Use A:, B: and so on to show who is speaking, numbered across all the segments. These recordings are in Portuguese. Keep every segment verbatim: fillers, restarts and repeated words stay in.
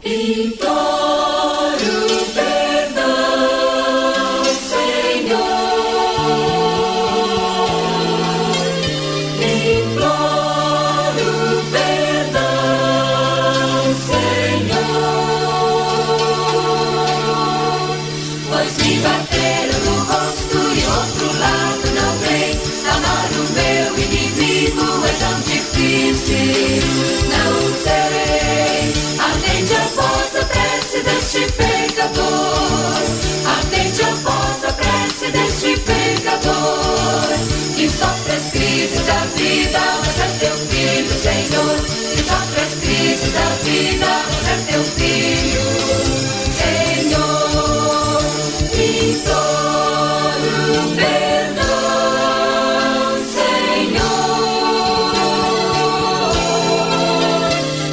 A: Imploro perdão, Senhor. Imploro perdão, Senhor. Pois me bateram no rosto e outro lado não vem. Amar o meu inimigo é tão difícil. Não sei. Atende a voz, a prece deste pecador. Atende a voz, a prece deste pecador. Que sofre as crises da vida, mas é teu filho, Senhor. Que sofre as crises da vida, mas é teu filho, Senhor. Imploro perdão, Senhor.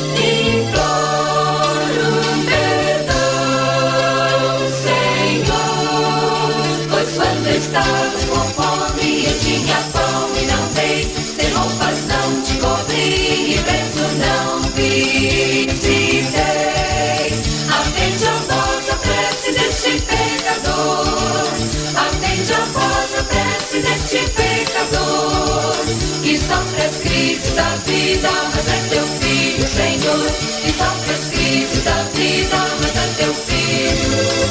A: Imploro perdão, Senhor. Pois quando estavas com fome eu tinha pão e não dei, sem roupas não te cobri e preso não visitei. Atende a voz, a prece deste pecador. Atende a voz, a prece deste pecador. Que sofre as crises da vida, mas é teu filho, Senhor. Que sofre as crises da vida, mas é teu filho.